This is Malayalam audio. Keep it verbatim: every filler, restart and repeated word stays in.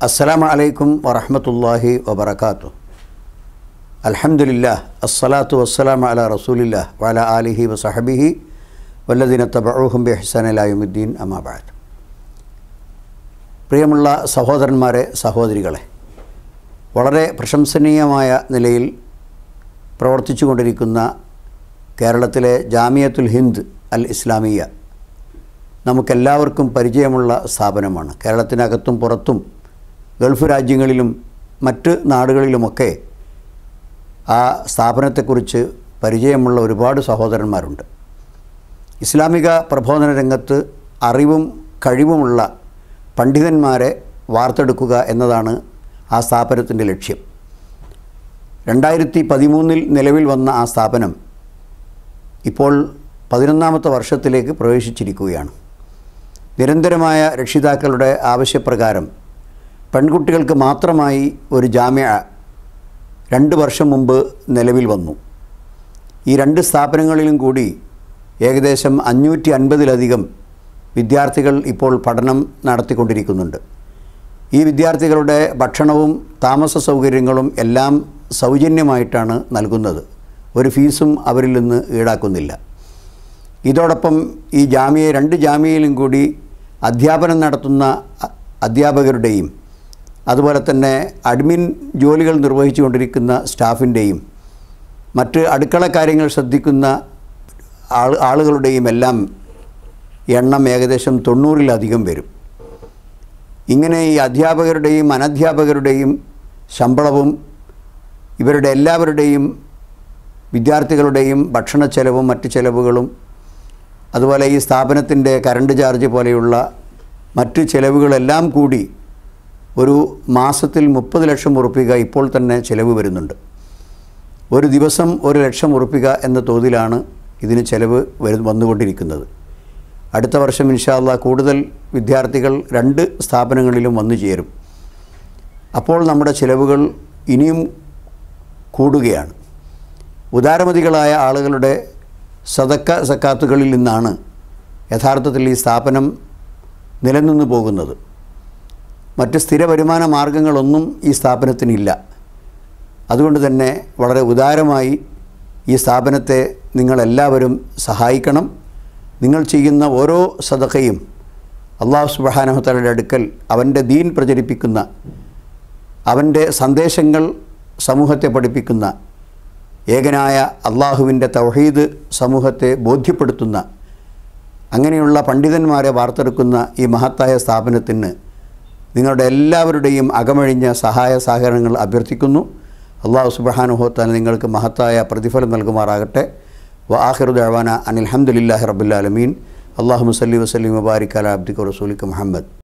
അസ്സലാമു അലൈക്കും വറഹ്മത്തുള്ളാഹി വബറകാതുഹു. അൽഹംദുലില്ലാഹ് അസ്സലാത്തു വസ്സലാമു അലാ റസൂലില്ലാഹ് വഅലാ ആലിഹി വസഹബിഹി വല്ലദീന തബഉഹും ബിഇഹ്സാൻ ഇലാ യൗമിദ്ദീൻ അമ്മാ ബഅദ്. പ്രിയമുള്ള സഹോദരന്മാരെ, സഹോദരികളെ, വളരെ പ്രശംസനീയമായ നിലയിൽ പ്രവർത്തിച്ചു കൊണ്ടിരിക്കുന്ന കേരളത്തിലെ ജാമിയത്തുൽ ഹിന്ദ് അൽ ഇസ്ലാമിയ നമുക്കെല്ലാവർക്കും പരിചയമുള്ള സ്ഥാപനമാണ്. കേരളത്തിനകത്തും പുറത്തും ഗൾഫ് രാജ്യങ്ങളിലും മറ്റ് നാടുകളിലുമൊക്കെ ആ സ്ഥാപനത്തെക്കുറിച്ച് പരിചയമുള്ള ഒരുപാട് സഹോദരന്മാരുണ്ട്. ഇസ്ലാമിക പ്രബോധന രംഗത്ത് അറിവും കഴിവുമുള്ള പണ്ഡിതന്മാരെ വാർത്തെടുക്കുക എന്നതാണ് ആ സ്ഥാപനത്തിൻ്റെ ലക്ഷ്യം. രണ്ടായിരത്തി പതിമൂന്നിൽ നിലവിൽ വന്ന ആ സ്ഥാപനം ഇപ്പോൾ പതിനൊന്നാമത്തെ വർഷത്തിലേക്ക് പ്രവേശിച്ചിരിക്കുകയാണ്. നിരന്തരമായ രക്ഷിതാക്കളുടെ ആവശ്യപ്രകാരം പെൺകുട്ടികൾക്ക് മാത്രമായി ഒരു ജാമിഅ രണ്ട് വർഷം മുമ്പ് നിലവിൽ വന്നു. ഈ രണ്ട് സ്ഥാപനങ്ങളിലും കൂടി ഏകദേശം അഞ്ഞൂറ്റി അൻപതിലധികം വിദ്യാർത്ഥികൾ ഇപ്പോൾ പഠനം നടത്തിക്കൊണ്ടിരിക്കുന്നുണ്ട്. ഈ വിദ്യാർത്ഥികളുടെ ഭക്ഷണവും താമസ സൗകര്യങ്ങളും എല്ലാം സൗജന്യമായിട്ടാണ് നൽകുന്നത്. ഒരു ഫീസും അവരിൽ നിന്ന് ഈടാക്കുന്നില്ല. ഇതോടൊപ്പം ഈ ജാമിയ രണ്ട് ജാമിയയിലും കൂടി അധ്യാപനം നടത്തുന്ന അധ്യാപകരുടെയും അതുപോലെ തന്നെ അഡ്മിൻ ജോലികൾ നിർവഹിച്ചു കൊണ്ടിരിക്കുന്ന സ്റ്റാഫിൻ്റെയും മറ്റ് അടുക്കള കാര്യങ്ങൾ ശ്രദ്ധിക്കുന്ന ആൾ ആളുകളുടെയും എല്ലാം എണ്ണം ഏകദേശം തൊണ്ണൂറിലധികം വരും. ഇങ്ങനെ ഈ അധ്യാപകരുടെയും അനധ്യാപകരുടെയും ശമ്പളവും ഇവരുടെ എല്ലാവരുടെയും വിദ്യാർത്ഥികളുടെയും ഭക്ഷണ ചെലവും മറ്റ് ചെലവുകളും അതുപോലെ ഈ സ്ഥാപനത്തിൻ്റെ കറണ്ട് ചാർജ് പോലെയുള്ള മറ്റ് ചെലവുകളെല്ലാം കൂടി ഒരു മാസത്തിൽ മുപ്പത് ലക്ഷം ഉറുപ്പിക ഇപ്പോൾ തന്നെ ചെലവ് വരുന്നുണ്ട്. ഒരു ദിവസം ഒരു ലക്ഷം ഉറുപ്പിക എന്ന തോതിലാണ് ഇതിന് ചെലവ് വരു വന്നുകൊണ്ടിരിക്കുന്നത്. അടുത്ത വർഷം ഇൻഷാ അല്ലാഹ് കൂടുതൽ വിദ്യാർത്ഥികൾ രണ്ട് സ്ഥാപനങ്ങളിലും വന്നു ചേരും. അപ്പോൾ നമ്മുടെ ചെലവുകൾ ഇനിയും കൂടുകയാണ്. ഉദാരമതികളായ ആളുകളുടെ സദക്ക സക്കാത്തുകളിൽ നിന്നാണ് യഥാർത്ഥത്തിൽ ഈ സ്ഥാപനം നിലനിന്നു പോകുന്നത്. മറ്റ് സ്ഥിര വരുമാന മാർഗങ്ങളൊന്നും ഈ സ്ഥാപനത്തിനില്ല. അതുകൊണ്ട് തന്നെ വളരെ ഉദാരമായി ഈ സ്ഥാപനത്തെ നിങ്ങളെല്ലാവരും സഹായിക്കണം. നിങ്ങൾ ചെയ്യുന്ന ഓരോ സദഖയും അല്ലാഹു സുബ്ഹാനഹു വ തആലയുടെ അടുക്കൽ അവൻ്റെ ദീൻ പ്രചരിപ്പിക്കുന്ന, അവൻ്റെ സന്ദേശങ്ങൾ സമൂഹത്തെ പഠിപ്പിക്കുന്ന, ഏകനായ അള്ളാഹുവിൻ്റെ തൗഹീദ് സമൂഹത്തെ ബോധ്യപ്പെടുത്തുന്ന അങ്ങനെയുള്ള പണ്ഡിതന്മാരെ വാർത്തെടുക്കുന്ന ഈ മഹത്തായ സ്ഥാപനത്തിന് നിങ്ങളുടെ എല്ലാവരുടെയും അകമഴിഞ്ഞ സഹായ സഹകരണങ്ങൾ അഭ്യർത്ഥിക്കുന്നു. അല്ലാഹു സുബ്ഹാനഹു വ തആല നിങ്ങൾക്ക് മഹത്തായ പ്രതിഫലം നൽകുമാറാകട്ടെ. വ ആഖിറു ദഅവാന അനിൽ ഹംദുലില്ലാഹി റബ്ബിൽ ആലമീൻ. അല്ലാഹുമ്മ സല്ലി വസല്ലിം വബാരിക് അലാ അബ്ദിക റസൂലിക മുഹമ്മദ്.